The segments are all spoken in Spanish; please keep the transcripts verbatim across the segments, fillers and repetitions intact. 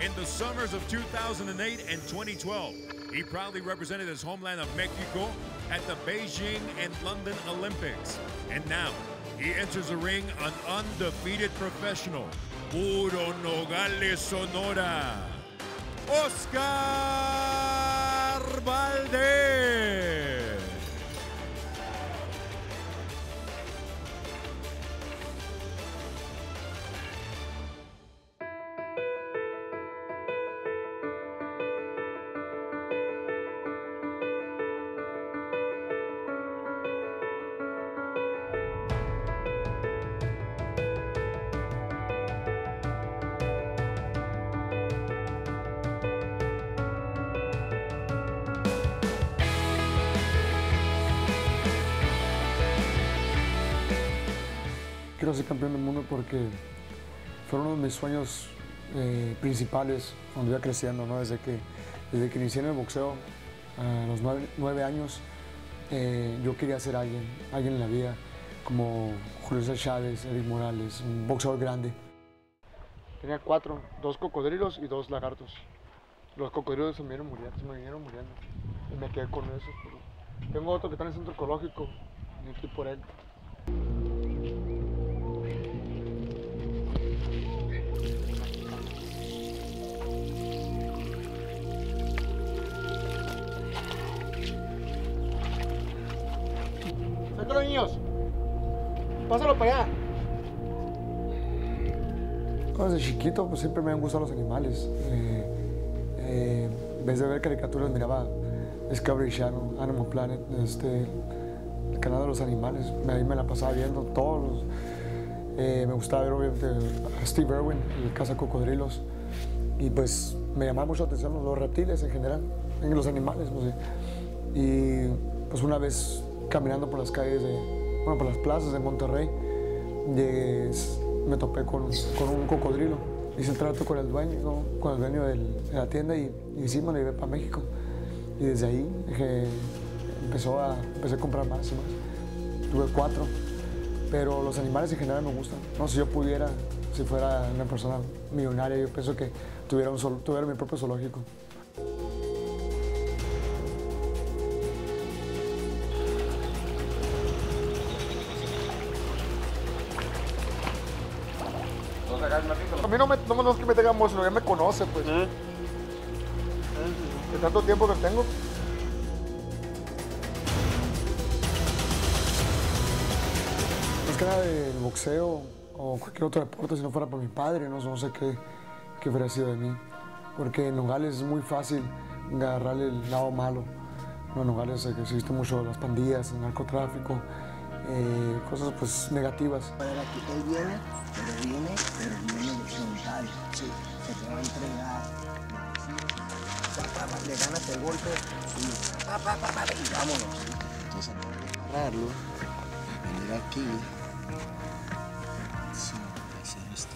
in the summers of two thousand eight and twenty twelve. He proudly represented his homeland of Mexico at the Beijing and London Olympics. And now, he enters the ring an undefeated professional, Puro Nogales, Sonora, Oscar Valdez. Quiero ser campeón del mundo porque fue uno de mis sueños eh, principales cuando iba creciendo, ¿no? Desde que, desde que inicié en el boxeo, a los nueve, nueve años, eh, yo quería ser alguien, alguien en la vida, como Julio César Chávez, Eric Morales, un boxeador grande. Tenía cuatro, dos cocodrilos y dos lagartos. Los cocodrilos se me vinieron muriendo, se me vinieron muriendo y me quedé con esos. Pero tengo otro que está en el centro ecológico y aquí por él. Sácalo, niños. Pásalo para allá. Desde chiquito pues, siempre me han gustado los animales. Eh, eh, en vez de ver caricaturas miraba Discovery Channel, Animal Planet, este, el canal de los animales. Ahí me la pasaba viendo todos los... Eh, me gustaba ver obviamente a Steve Irwin, el cazacocodrilos. Y pues me llamaba mucho la atención los reptiles en general, en los animales. No sé. Y pues una vez caminando por las calles de, bueno, por las plazas de Monterrey, llegué, me topé con, con un cocodrilo. Hice el trato con el dueño, ¿no? Con el dueño del, de la tienda y, y sí me lo llevé para México. Y desde ahí dije, empezó a, empecé a comprar más y más. Tuve cuatro, pero los animales en general me gustan. No, si yo pudiera, si fuera una persona millonaria, yo pienso que tuviera, un, tuviera mi propio zoológico. A mí no, me, no, no es que me tenga amor, sino que me conoce, pues. ¿Eh? De tanto tiempo que tengo. Más que nada del boxeo o cualquier otro deporte, si no fuera por mi padre, no, no sé qué, qué hubiera sido de mí. Porque en Nogales es muy fácil agarrarle el lado malo. No, en Nogales existe mucho las pandillas, el narcotráfico, eh, cosas pues negativas. Él viene, pero viene, pero viene de frontal, sí, se te va a entregar, pa, pa, pa, le ganas el golpe y pa, pa, pa, pa, y vámonos. Entonces no hay que agarrarlo, venir aquí, sí, hacer esto.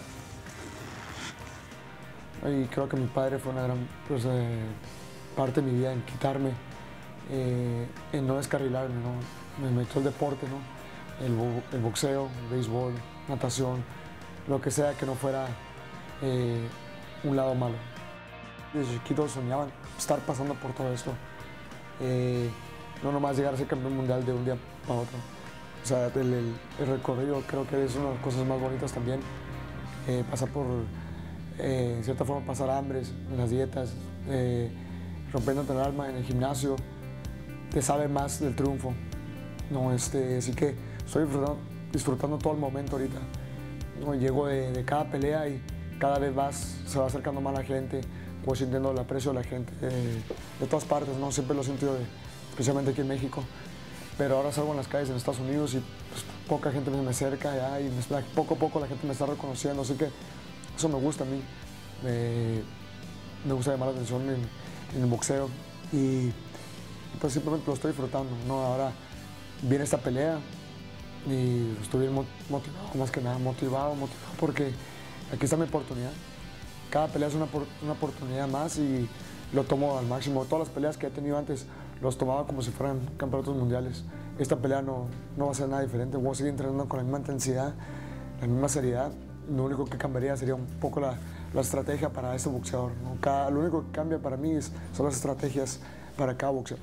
Y creo que mi padre fue una gran pues, eh, parte de mi vida en quitarme, eh, en no descarrilarme, ¿no? Me metió el deporte, ¿no? El, bo el boxeo, el béisbol, natación, lo que sea que no fuera eh, un lado malo. Desde chiquito soñaban estar pasando por todo esto, eh, no nomás llegar a ser campeón mundial de un día para otro. O sea, el, el, el recorrido creo que es una de las cosas más bonitas también, eh, pasar por, eh, en cierta forma, pasar hambres en las dietas, eh, rompiéndote el alma en el gimnasio, te sabe más del triunfo. No, este, así que estoy disfrutando, disfrutando todo el momento ahorita. No, llego de, de cada pelea y cada vez más se va acercando más la gente, voy sintiendo el aprecio de la gente eh, de todas partes, ¿no? Siempre lo he sentido, de, especialmente aquí en México. Pero ahora salgo en las calles en Estados Unidos y pues, poca gente me acerca ya, y me, poco a poco la gente me está reconociendo, así que eso me gusta a mí. Me, me gusta llamar la atención en, en el boxeo y pues simplemente lo estoy disfrutando, ¿no? Ahora viene esta pelea y estoy bien motivado, más que nada, motivado, motivado porque aquí está mi oportunidad. Cada pelea es una, una oportunidad más y lo tomo al máximo. Todas las peleas que he tenido antes los tomaba como si fueran campeonatos mundiales. Esta pelea no, no va a ser nada diferente, voy a seguir entrenando con la misma intensidad, la misma seriedad. Lo único que cambiaría sería un poco la, la estrategia para ese boxeador, ¿no? Cada, lo único que cambia para mí es, son las estrategias para cada boxeador.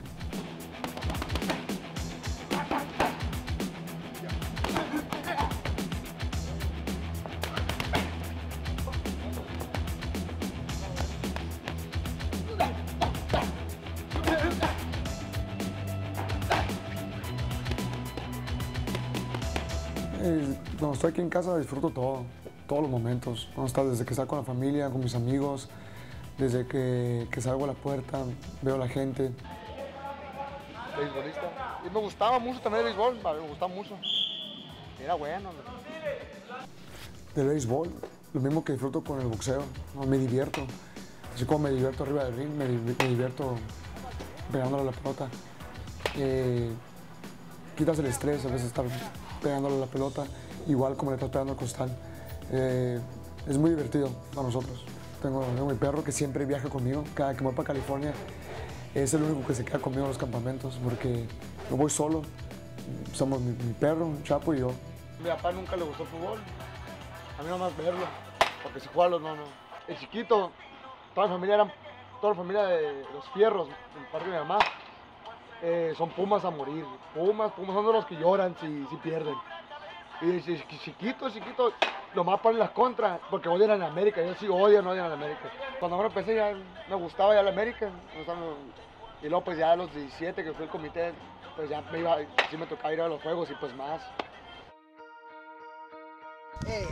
Cuando estoy aquí en casa disfruto todo, todos los momentos. Cuando está, desde que salgo con la familia, con mis amigos, desde que, que salgo a la puerta, veo a la gente. Beisbolista. Y me gustaba mucho también el béisbol, me gustaba mucho. Era bueno. Del béisbol, lo mismo que disfruto con el boxeo, ¿no? Me divierto. Así como me divierto arriba del ring, me, me divierto pegándole a la pelota. Eh, quitas el estrés a veces estar pegándole a la pelota, igual como le estás pegando al costal. Eh, es muy divertido para nosotros. Tengo, tengo mi perro que siempre viaja conmigo. Cada que me voy para California es el único que se queda conmigo en los campamentos porque no voy solo. Somos mi, mi perro, un Chapo y yo. A mi papá nunca le gustó el fútbol. A mí nomás verlo, porque si jugarlo no, no. El chiquito, toda la familia eran, toda la familia de los Fierros, en parte de mi mamá, eh, son Pumas a morir. Pumas, Pumas son de los que lloran si, si pierden. Y si, si, chiquito, chiquito, nomás ponen las contras, porque odian a la América. Yo sí odio, no odian a la América. Cuando me empecé ya me gustaba ya la América. Y luego pues ya a los diecisiete que fui al comité, pues ya me iba, sí me tocaba ir a los juegos y pues más. Hey.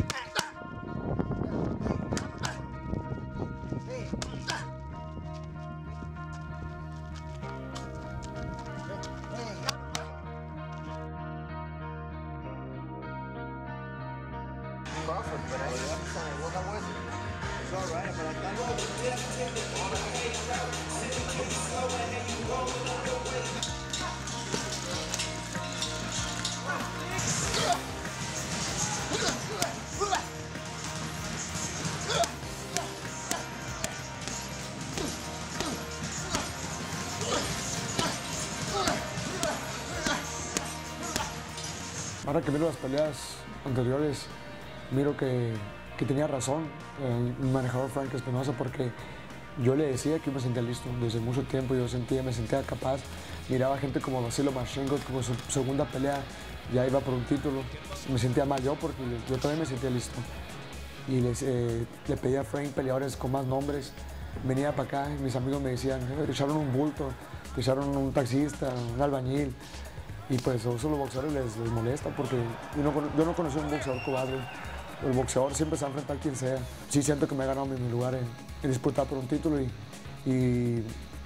Ahora que miro las peleas anteriores, miro que, que tenía razón eh, el manejador Frank Espinosa, porque yo le decía que yo me sentía listo desde mucho tiempo. Yo sentía, me sentía capaz. Miraba gente como Vasily Lomachenko, como su segunda pelea ya iba por un título. Me sentía mal yo porque yo también me sentía listo. Y les, eh, le pedía a Frank peleadores con más nombres. Venía para acá y mis amigos me decían, te echaron un bulto, te echaron un taxista, un albañil. Y pues eso a los boxeadores les, les molesta porque yo no, yo no conocí a un boxeador cobarde. El boxeador siempre se va a enfrentar a quien sea. Sí siento que me he ganado mi, mi lugar en, en disputar por un título y, y,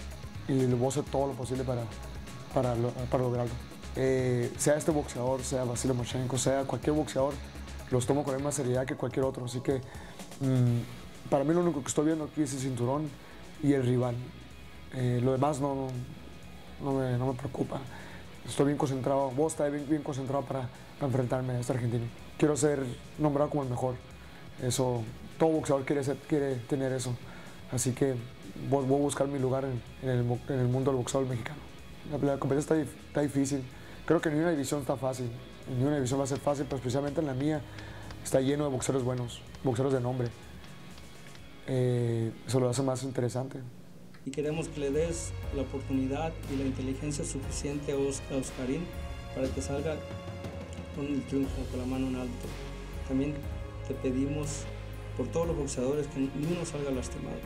y voy a hacer todo lo posible para, para, lo, para lograrlo. Eh, sea este boxeador, sea Vasily Lomachenko, sea cualquier boxeador, los tomo con la misma seriedad que cualquier otro. Así que mmm, para mí lo único que estoy viendo aquí es el cinturón y el rival. Eh, lo demás no, no, no, me, no me preocupa. Estoy bien concentrado, vos estás bien, bien concentrado para, para enfrentarme a este argentino. Quiero ser nombrado como el mejor. Eso, todo boxeador quiere, ser, quiere tener eso. Así que voy, voy a buscar mi lugar en, en, el, en el mundo del boxeador mexicano. La, la competencia está, está difícil. Creo que ni una división está fácil. Ni una división va a ser fácil, pero especialmente en la mía está lleno de boxeadores buenos, boxeadores de nombre. Eh, eso lo hace más interesante. Y queremos que le des la oportunidad y la inteligencia suficiente a, Os a Oscarín para que salga con el triunfo, con la mano en alto. También te pedimos por todos los boxeadores que ni uno salga lastimado.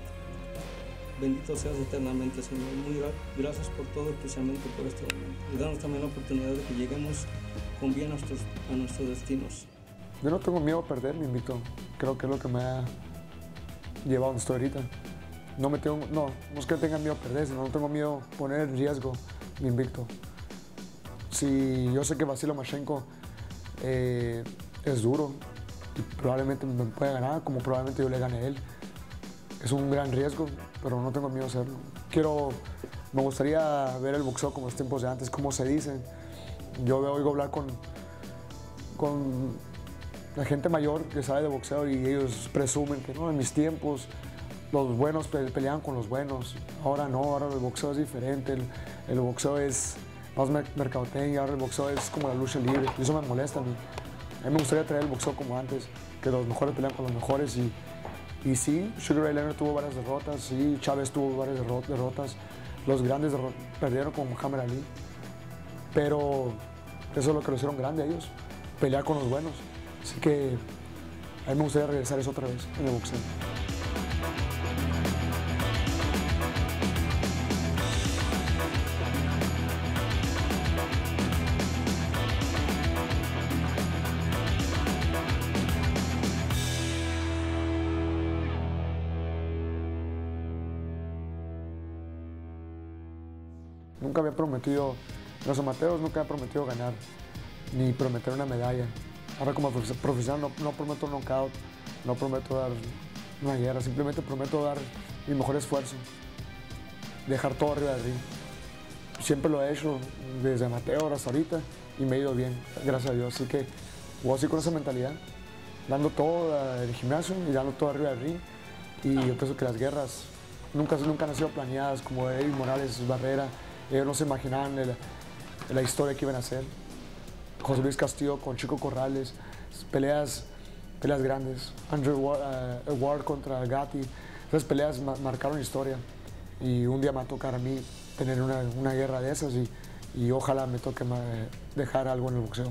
Bendito seas eternamente, Señor. Muy gracias por todo, especialmente por este momento. Y danos también la oportunidad de que lleguemos con bien a nuestros, a nuestros destinos. Yo no tengo miedo a perder, me invito. Creo que es lo que me ha llevado a donde estoy ahorita. No, me tengo, no, no es que tenga miedo a perder, sino no tengo miedo a poner en riesgo mi invicto. Si yo sé que Vasily Lomachenko eh, es duro y probablemente me puede ganar, como probablemente yo le gane a él. Es un gran riesgo, pero no tengo miedo a hacerlo. Quiero, me gustaría ver el boxeo como los tiempos de antes, como se dice. Yo oigo hablar con, con la gente mayor que sabe de boxeo y ellos presumen que no, en mis tiempos los buenos pe peleaban con los buenos. Ahora no, ahora el boxeo es diferente. El, el boxeo es más mercadotecnia, ahora el boxeo es como la lucha libre. Y eso me molesta a mí. A mí me gustaría traer el boxeo como antes, que los mejores pelean con los mejores y, Y sí, Sugar Ray Leonard tuvo varias derrotas, sí, Chávez tuvo varias derro- derrotas, los grandes derro- perdieron con Muhammad Ali, pero eso es lo que lo hicieron grande a ellos, pelear con los buenos. Así que a mí me gustaría regresar eso otra vez en el boxeo. Nunca había prometido, los amateurs nunca había prometido ganar, ni prometer una medalla. Ahora como profesional no, no prometo un knockout, no prometo dar una guerra, simplemente prometo dar mi mejor esfuerzo, dejar todo arriba del ring. Siempre lo he hecho desde amateur hasta ahorita y me ha ido bien, gracias a Dios. Así que voy así con esa mentalidad, dando todo en el gimnasio y dando todo arriba del ring. Y yo pienso que las guerras nunca, nunca han sido planeadas, como Eddie Morales, Barrera. Ellos no se imaginaban el, la historia que iban a hacer. José Luis Castillo con Chico Corrales, peleas, peleas grandes. Andrew Ward, uh, Ward contra Gatti, esas peleas ma marcaron historia. Y un día me va a tocar a mí tener una, una guerra de esas y, y ojalá me toque dejar algo en el boxeo.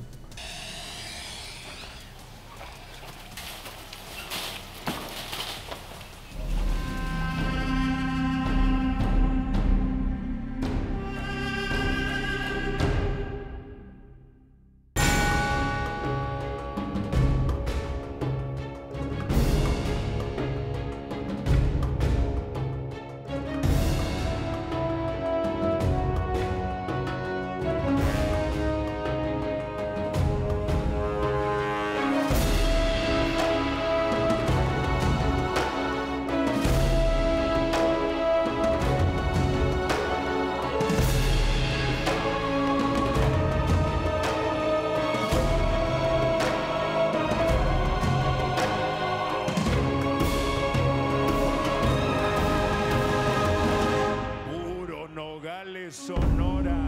Sonora.